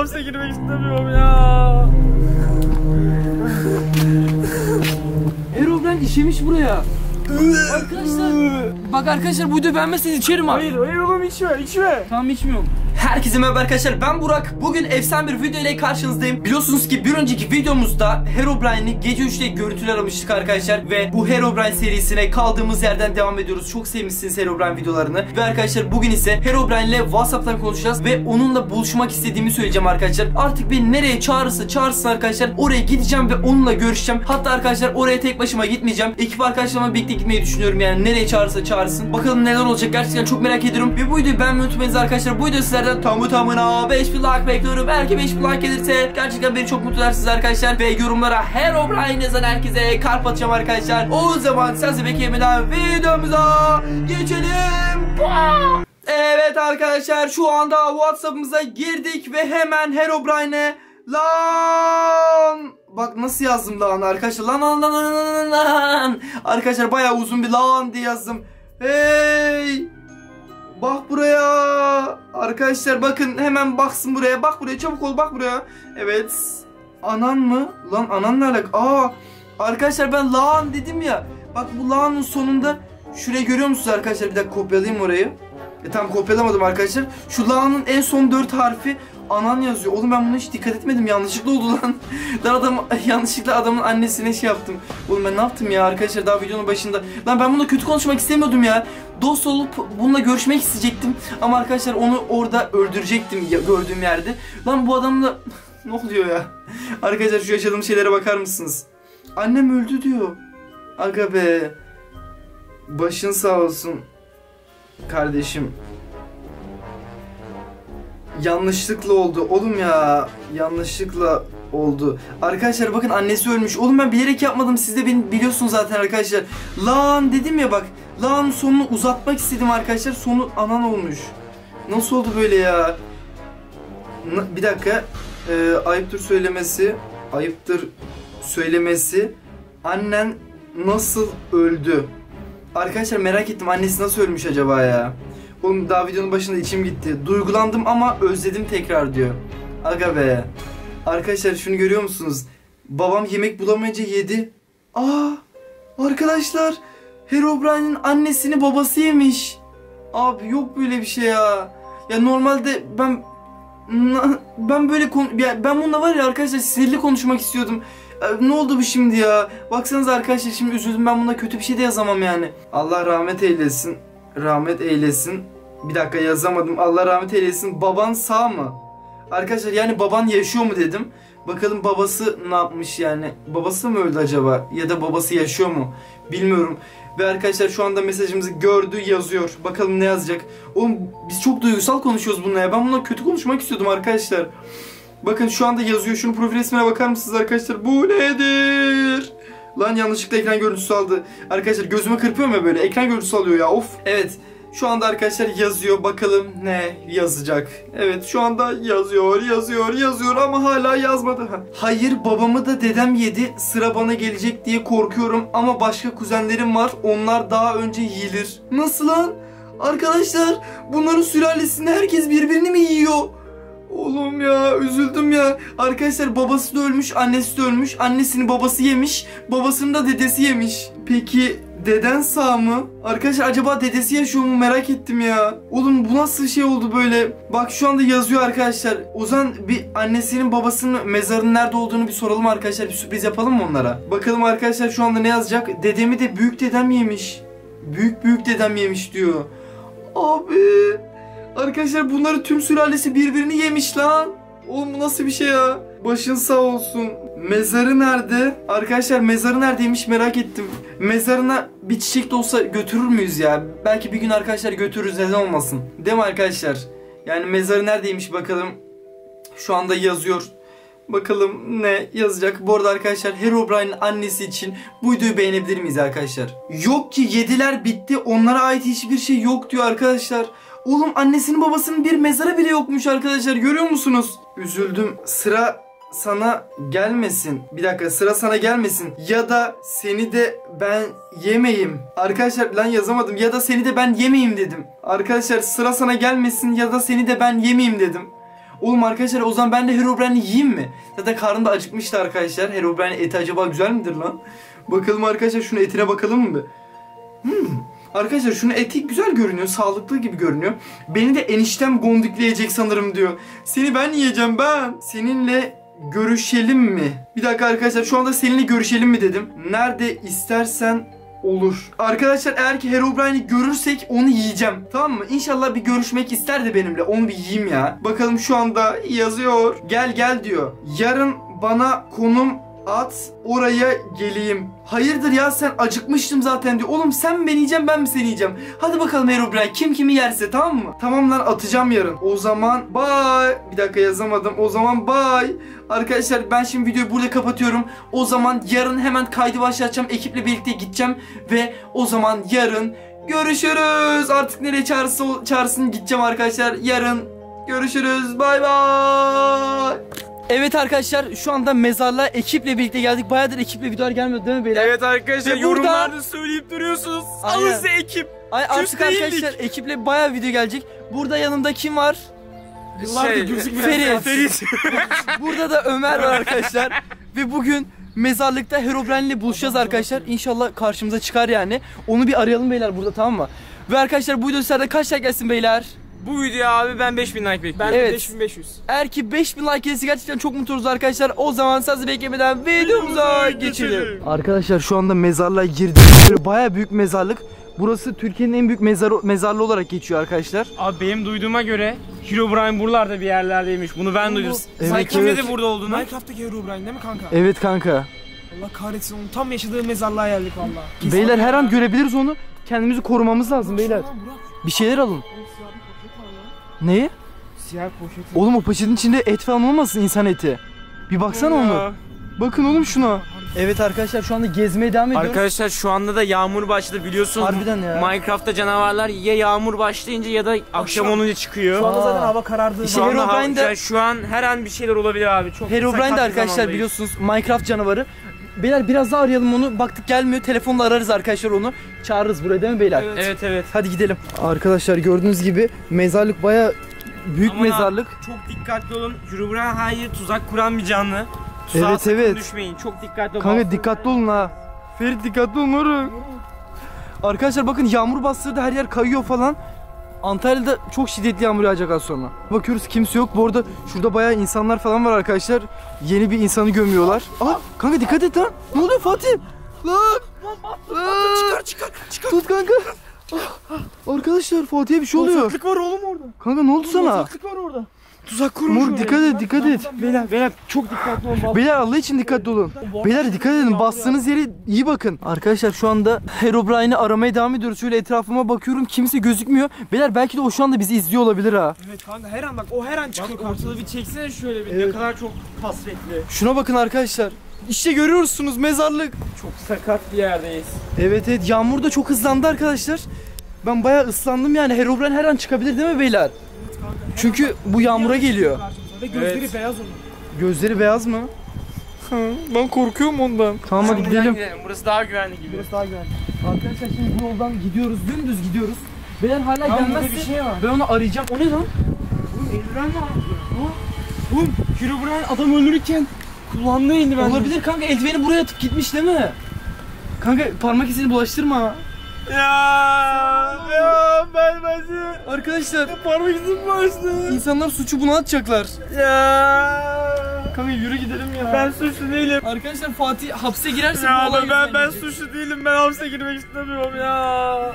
hapse girmek istemiyorum ya. Herobrine işemiş buraya. Arkadaşlar bak arkadaşlar, bu videoyu beğenmezseniz içerim abi. Hayır oğlum içme. Tamam, içmiyorum. Herkese merhaba arkadaşlar, ben Burak. Bugün efsane bir video ile karşınızdayım. Biliyorsunuz ki bir önceki videomuzda Herobrine'i gece 3'te görüntüler aramıştık arkadaşlar. Ve bu Herobrine serisine kaldığımız yerden devam ediyoruz. Çok sevmişsiniz Herobrine videolarını. Ve arkadaşlar bugün ise Herobrine ile WhatsApp'tan konuşacağız. Ve onunla buluşmak istediğimi söyleyeceğim arkadaşlar. Artık beni nereye çağırsın arkadaşlar, oraya gideceğim ve onunla görüşeceğim. Hatta arkadaşlar oraya tek başıma gitmeyeceğim. Ekip arkadaşlarımla birlikte gitmeyi düşünüyorum, yani nereye çağırsa çağırsın. Bakalım neler olacak, gerçekten çok merak ediyorum. Ve bu videoyu beğenmeyi unutmayınız arkadaşlar. Bu video sizlerden tamına 5000 like bekliyorum. Eğer ki 5000 like gelirse gerçekten beni çok mutlu edersiniz arkadaşlar. Ve yorumlara Herobrine yazan herkese kalp atacağım arkadaşlar. O zaman sense beklemeden videomuza geçelim. Evet arkadaşlar, şu anda WhatsApp'ımıza girdik ve hemen Herobrine'e lan, bak nasıl yazdım lan arkadaşlar, lan arkadaşlar, bayağı uzun bir lan diye yazdım. Hey, bak buraya arkadaşlar, bakın hemen baksın buraya, bak buraya, çabuk ol, bak buraya. Evet, anan mı lan, ananla alakalı. Arkadaşlar ben lan dedim ya, bak bu lanın sonunda şurayı görüyor musunuz arkadaşlar? Bir dakika kopyalayayım orayı. Tam kopyalamadım arkadaşlar. Şu la'nın en son 4 harfi anan yazıyor. Oğlum ben buna hiç dikkat etmedim. Yanlışlıkla oldu lan. Yanlışlıkla adamın annesine şey yaptım. Oğlum ben ne yaptım ya arkadaşlar, daha videonun başında. Lan ben bununla kötü konuşmak istemiyordum ya. Dost olup bununla görüşmek isteyecektim. Ama arkadaşlar onu orada öldürecektim gördüğüm yerde. Lan bu adamla ne oluyor ya? Arkadaşlar şu yaşadığım şeylere bakar mısınız? Annem öldü diyor. Aga be. Başın sağ olsun kardeşim. Yanlışlıkla oldu oğlum ya. Yanlışlıkla oldu. Arkadaşlar bakın, annesi ölmüş. Oğlum ben bilerek yapmadım. Siz de beni biliyorsunuz zaten arkadaşlar. Lan dedim ya bak. Lan sonunu uzatmak istedim arkadaşlar. Sonu anan olmuş. Nasıl oldu böyle ya? Bir dakika. Ayıptır söylemesi. Ayıptır söylemesi. Annen nasıl öldü? Arkadaşlar merak ettim, annesi nasıl ölmüş acaba ya? Oğlum daha videonun başında içim gitti. Duygulandım ama özledim tekrar diyor. Aga be. Arkadaşlar şunu görüyor musunuz? Babam yemek bulamayınca yedi. Arkadaşlar Herobrine'in annesini babası yemiş. Abi yok böyle bir şey ya. Ya normalde ben böyle ben bununla var ya arkadaşlar, sinirli konuşmak istiyordum. Ne oldu bu şimdi ya? Baksanıza arkadaşlar, şimdi üzüldüm, ben buna kötü bir şey de yazamam yani. Allah rahmet eylesin. Rahmet eylesin. Bir dakika, yazamadım. Allah rahmet eylesin. Baban sağ mı? Arkadaşlar yani baban yaşıyor mu dedim. Bakalım babası ne yapmış yani. Babası mı öldü acaba? Ya da babası yaşıyor mu? Bilmiyorum. Ve arkadaşlar şu anda mesajımızı gördü, yazıyor. Bakalım ne yazacak. Oğlum biz çok duygusal konuşuyoruz bununla ya. Ben bununla kötü konuşmak istiyordum arkadaşlar. Bakın şu anda yazıyor. Şunun profil resmine bakar mısınız arkadaşlar? Bu nedir? Lan yanlışlıkla ekran görüntüsü aldı. Arkadaşlar gözüme kırpıyorum ya böyle. Ekran görüntüsü alıyor ya. Of. Evet. Şu anda arkadaşlar yazıyor. Bakalım ne yazacak. Evet şu anda yazıyor ama hala yazmadı. Hayır, babamı da dedem yedi. Sıra bana gelecek diye korkuyorum. Ama başka kuzenlerim var. Onlar daha önce yiyilir. Nasıl lan? Arkadaşlar bunların sülalesinde herkes birbirini mi yiyor? Oğlum ya üzüldüm ya. Arkadaşlar babası da ölmüş, annesi de ölmüş. Annesini babası yemiş, babasını da dedesi yemiş. Peki deden sağ mı? Arkadaşlar acaba dedesi yaşıyor mu, merak ettim ya. Oğlum bu nasıl şey oldu böyle? Bak şu anda yazıyor arkadaşlar. O zaman bir annesinin babasının mezarının nerede olduğunu bir soralım arkadaşlar. Bir sürpriz yapalım mı onlara? Bakalım arkadaşlar şu anda ne yazacak? Dedemi de büyük dedem yemiş. Büyük dedem yemiş diyor. Abi. Arkadaşlar bunları tüm sülalesi birbirini yemiş lan. Oğlum bu nasıl bir şey ya? Başın sağ olsun. Mezarı nerede? Arkadaşlar mezarı neredeymiş, merak ettim. Mezarına bir çiçek de olsa götürür müyüz ya? Belki bir gün arkadaşlar götürürüz, neden olmasın. Değil mi arkadaşlar? Yani mezarı neredeymiş bakalım. Şu anda yazıyor. Bakalım ne yazacak. Bu arada arkadaşlar Herobrine'in annesi için bu videoyu beğenebilir miyiz arkadaşlar? Yok ki, yediler bitti, onlara ait hiçbir şey yok diyor arkadaşlar. Oğlum annesinin babasının bir mezarı bile yokmuş arkadaşlar, görüyor musunuz? Üzüldüm. Sıra sana gelmesin. Bir dakika, sıra sana gelmesin. Ya da seni de ben yemeyim. Arkadaşlar lan yazamadım. Ya da seni de ben yemeyim dedim. Arkadaşlar sıra sana gelmesin ya da seni de ben yemeyim dedim. Oğlum arkadaşlar o zaman ben de Herobrine'i yiyeyim mi? Zaten karnım da acıkmıştı arkadaşlar. Herobrine eti acaba güzel midir lan? Bakalım arkadaşlar, şunun etine bakalım mı? Arkadaşlar şunun eti güzel görünüyor. Sağlıklı gibi görünüyor. Beni de eniştem gondikleyecek sanırım diyor. Seni ben yiyeceğim ben. Seninle görüşelim mi? Bir dakika arkadaşlar, şu anda seninle görüşelim mi dedim. Nerede istersen olur. Arkadaşlar eğer ki Herobrine'i görürsek onu yiyeceğim. Tamam mı? İnşallah bir görüşmek ister de benimle. Onu bir yiyeyim ya. Bakalım şu anda yazıyor. Gel gel diyor. Yarın bana konum at, oraya geleyim. Hayırdır ya, sen acıkmıştım zaten diyor. Oğlum sen mi beni yiyeceksin, ben mi seni yiyeceğim? Hadi bakalım Herobrine, kim kimi yerse, tamam mı? Tamam lan, atacağım yarın. O zaman bye. Bir dakika yazamadım. O zaman bye. Arkadaşlar ben şimdi videoyu burada kapatıyorum. O zaman yarın hemen kaydı başlatacağım. Ekiple birlikte gideceğim ve o zaman yarın görüşürüz. Artık nereye çağırsın gideceğim arkadaşlar. Yarın görüşürüz. Bye bye. Evet arkadaşlar, şu anda mezarlığa ekiple birlikte geldik. Bayağıdır ekiple videolar gelmiyordu değil mi beyler? Evet arkadaşlar, Ve burada- yorumlarda söyleyip duruyorsunuz. Aynen. Alın size ekip. Artık arkadaşlar ekiple bayağı video gelecek. Burada yanımda kim var? Yıllardır gözükmeyen Ferit. Burada da Ömer var arkadaşlar. Ve bugün mezarlıkta Herobrine ile buluşacağız arkadaşlar. İnşallah karşımıza çıkar yani. Onu bir arayalım beyler burada, tamam mı? Ve arkadaşlar bu videolarda kaç like gelsin beyler? Bu video abi ben 5000 like bekliyorum. Ben Evet. 5500. Eğer ki 5000 like gelirse gerçekten çok mutlu oluruz arkadaşlar. O zaman sizi beklemeden videomuza geçelim. Arkadaşlar şu anda mezarlığa girdik. Böyle bayağı büyük mezarlık. Burası Türkiye'nin en büyük mezarlığı olarak geçiyor arkadaşlar. Abi benim duyduğuma göre Herobrine buralarda bir yerlerdeymiş. Bunu ben duydum. Evet, Sen kim evet. dedi burada olduğunu? Minecraft'taki Herobrine değil mi kanka? Evet kanka. Allah kahretsin, onu tam yaşadığı mezarlığa geldik valla. Beyler her an görebiliriz onu. Kendimizi korumamız lazım beyler. Bir şeyler alın. Neyi? Siyah poşet. Oğlum o poşetin içinde et falan olmasın, insan eti. Bir baksana onu. Bakın oğlum şuna. Evet arkadaşlar şu anda gezmeye devam ediyoruz. Arkadaşlar şu anda da yağmur başladı biliyorsunuz. Harbiden ya. Minecraft'ta canavarlar ya yağmur başlayınca ya da akşam olunca çıkıyor. Şu anda zaten hava karardı. İşte Şu anda Herobrine'de- şu an her an bir şeyler olabilir abi. Çok Herobrine sakat de bir arkadaşlar zamandayız. biliyorsunuz Minecraft canavarı. Beyler biraz daha arayalım onu. Baktık gelmiyor. Telefonla ararız arkadaşlar onu. Çağırırız buraya değil mi beyler? Evet evet. Hadi gidelim. Arkadaşlar gördüğünüz gibi mezarlık bayağı büyük Ama mezarlık. Çok dikkatli olun. Herobrine hayır tuzak kuran bir canlı. Tuzağa Evet, sakın evet. düşmeyin. Çok dikkatli olun. Kanka dikkatli olun ha. Ferit dikkatli olun moruk. Arkadaşlar bakın yağmur bastırdı, her yer kayıyor falan. Antalya'da çok şiddetli yağmur yağacak az sonra. Bakıyoruz kimse yok. Bu arada şurada bayağı insanlar falan var arkadaşlar. Yeni bir insanı gömüyorlar. Aa kanka dikkat et lan. Ne oluyor Fatih? Lan. Çıkar. Tut kanka. Arkadaşlar Fatih'e bir şey oluyor. Uzaklık var oğlum orada. Kanka ne oldu sana? Uzaklık var orada. Tuzak kurmuş Mor oraya. dikkat et. Beyler çok dikkatli olun. Beyler Allah için dikkatli olun. Beyler dikkat edin, bastığınız yere iyi bakın. Arkadaşlar şu anda Herobrine'i aramaya devam ediyoruz. Şöyle etrafıma bakıyorum, kimse gözükmüyor. Beyler belki de o şu anda bizi izliyor olabilir ha. Evet kanka, her an bak, o her an çıkıyor karşıma. Ortada bir çeksene şöyle bir. Evet. Ne kadar çok hasretli. Şuna bakın arkadaşlar. İşte görüyorsunuz mezarlık. Çok sakat bir yerdeyiz. Evet yağmur da çok hızlandı arkadaşlar. Ben bayağı ıslandım yani. Herobrine her an çıkabilir değil mi beyler? Çünkü bu yağmura geliyor. Ve gözleri Evet. beyaz onun. Gözleri beyaz mı? Ben korkuyorum ondan. Tamam hadi gidelim. Burası daha güvenli gibi. Burası daha güvenli. Arkadaşlar şimdi bu yoldan gidiyoruz. Dümdüz gidiyoruz. Beyler hala Tam burada gelmezse bir şey var. ben onu arayacağım. O ne lan? Eldiven var. Oğlum Herobrine adam öldürürken kullandığı eldiven. Olabilir kanka, eldiveni buraya atıp gitmiş değil mi? Kanka parmak izini bulaştırma. Ya ben Arkadaşlar parmak izim başladı. insanlar suçu buna atacaklar. Ya Kanka yürü gidelim ya. ben suçlu değilim. Arkadaşlar Fatih hapse girerse Ya bu olay ben yüzünden suçlu değilim. Ben hapse girmek istemiyorum ya.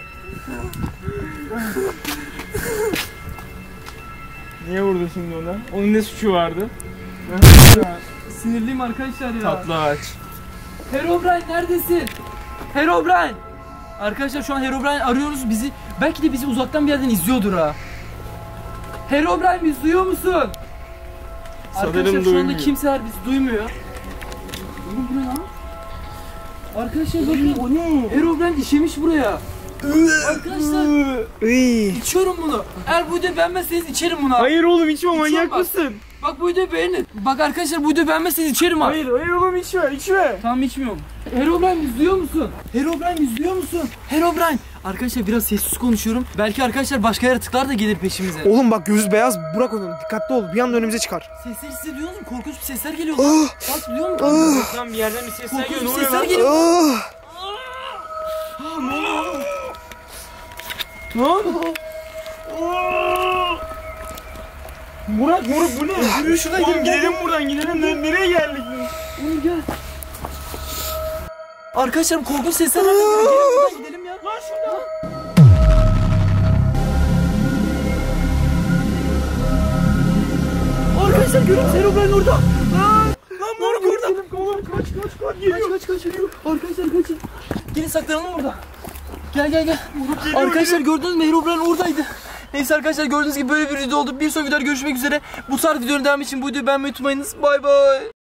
Niye vurdu şimdi ona? Onun ne suçu vardı? gidecek. Sinirliyim arkadaşlar ya. Tatlı ağaç. Herobrine neredesin? Herobrine. Arkadaşlar şu an Herobrine arıyoruz, bizi belki de bizi uzaktan bir yerden izliyordur ha. Herobrine bizi duyuyor musun? Sanırım Arkadaşlar şu anda duymuyor. kimseler bizi duymuyor. Oğlum bu ne lan? Arkadaşlar bakın, o ne? Herobrine işemiş buraya. Arkadaşlar içiyorum bunu. Eğer bu videoyu beğenmezseniz içerim bunu. Hayır oğlum içme, manyak bak. mısın? Bak bu videoyu beğenin. Bak arkadaşlar bu videoyu beğenmezseniz içerim ha. Hayır oğlum içme. Tamam içmiyorum. Herobrine bizi duyuyor musun? Herobrine bizi duyuyor musun? Herobrine. Arkadaşlar biraz sessiz konuşuyorum. Belki arkadaşlar başka yaratıklar da gelir peşimize. Oğlum bak gözü beyaz, bırak onu, dikkatli ol, bir anda önümüze çıkar. Sesleri hissediyor musun? Korkunç bir sesler geliyor lan. Bak biliyor musun? Lan bir yerden bir sesler Korkunç geliyor. bir Ne oluyor sesler lan? geliyor. Ne oldu? Murat bu ne? Yürü şuradan Oğlum gidelim buradan gidelim. Nereye geldik? Oğlum gel. Arkadaşlar korkunç sesler var. Gelin buradan gidelim ya. Lan şurada. Arkadaşlar görün Herobrine orada. Lan Moruk orada. Kaç geliyor. Kaç. Arkadaşlar kaçın. Gelin saklanalım burada. Gel. Arkadaşlar gördünüz mü? Herobrine oradaydı. Neyse arkadaşlar gördüğünüz gibi böyle bir video oldu. Bir sonraki videoda görüşmek üzere. Bu tarz videonun devamı için bu videoyu beğenmeyi unutmayınız. Bay bay.